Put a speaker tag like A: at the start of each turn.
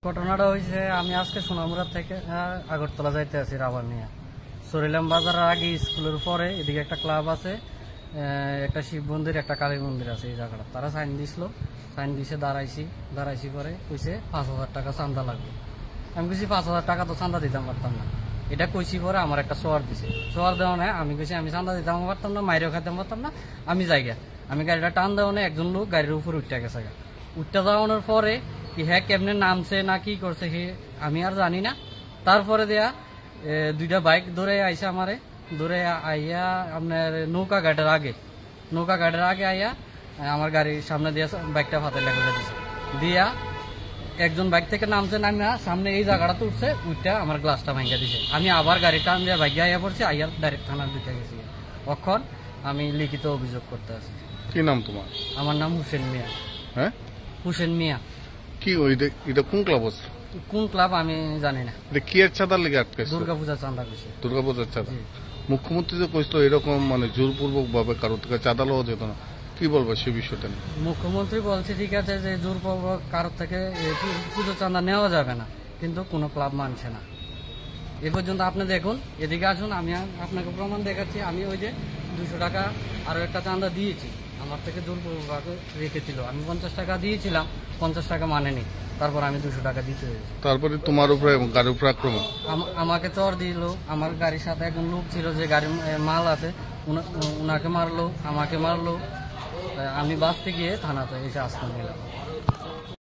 A: ঘটনাটা হয়েছে, আমি আজকে সোনামুড়া থেকে আগরতলা যাইতে আছি রাবার নিয়ে। সরিলাম বাজারের আগে স্কুলের পরে এদিকে একটা ক্লাব আছে, একটা শিব মন্দির, একটা কালী মন্দির আছে এই জায়গাটা। তারা সাইন দিছিল, সাইন দিছে, দাঁড়াইছি পরে কইছে 5,000 টাকা চান্দা লাগবে। আমি কইছি 5,000 টাকা তো চান্দা দিতাম পারতাম না। এটা কইছি পরে আমার একটা সোয়ার দিছে, সোয়ার দেওয়া নেই। আমি কইছি আমি চান্দা দিতাম পারতাম না, মাইরেও খাইতাম পারতাম না, আমি যাইগা। আমি গাড়িটা টান দেওয়া নেই, একজন লোক গাড়ির উপর উঠতে গেছে। উঠতে যাওয়ানোর পরে কি হ্যাঁ কেমনে নামছে না কি করছে হে আমি আর জানি না। তারপরে দেয়া দুইটা বাইক ধরে আইসা আমারে, ধরে আইয়া আপনার নৌকা ঘাটের আগে আইয়া আমার গাড়ির সামনে দিয়া বাইকটা ফাতে লেগে দিছে। দিয়া একজন বাইক থেকে নামছে, নামিয়া সামনে এই জায়গাটা উঠছে, উঠটা আমার গ্লাসটা ভাঙ্গা দিছে। আমি আবার গাড়ি টান দিয়ে বাইক আইয়া পড়ছি, আইয়া ডাইরেক্ট থানার দিকে গেছি। তখন আমি লিখিত অভিযোগ করতে আসি।
B: কি নাম তোমার?
A: আমার নাম হুসেন মিয়া।
B: হ্যাঁ,
A: হুসেন মিয়া।
B: কি এটা কোন ক্লাব আছে?
A: কোন ক্লাব আমি জানি না।
B: এটা কি এর চাঁদার লেগে আটকেছে?
A: দুর্গাপূজা চাঁদা কইছে।
B: দুর্গাপূজার চাঁদা। মুখ্যমন্ত্রী যে কইছিল এরকম জোরপূর্বক ভাবে কারো থেকে চাঁদা লওয়া যেত না, কি বলবো সে বিষয়টা নিয়ে?
A: মুখ্যমন্ত্রী বলছে ঠিক আছে যে জোরপূর্বক কারোর থেকে পুজো চাঁদা নেওয়া যাবে না, কিন্তু কোনো ক্লাব মানছে না। এ পর্যন্ত আপনি দেখুন, এদিকে আসুন, আমি আপনাকে প্রমাণ দেখাচ্ছি। আমি ওই যে 200 টাকা আরো একটা চাঁদা দিয়েছি, আমার থেকে জোরপূর্বক রেখেছিল। আমি 50 টাকা দিয়েছিলাম, 50 টাকা মানেনি। তারপর আমি 200 টাকা দিতে হয়েছে।
B: তারপরে তোমার উপরে এবং গাড়ির উপরে আক্রমণ।
A: আমাকে চর দিল। আমার গাড়ির সাথে একজন লোক ছিল যে গাড়ির মাল আছে, উনাকে মারলো, আমাকে মারলো। আমি বাঁচতে গিয়ে থানাতে এসে আশ্রয় নিলাম।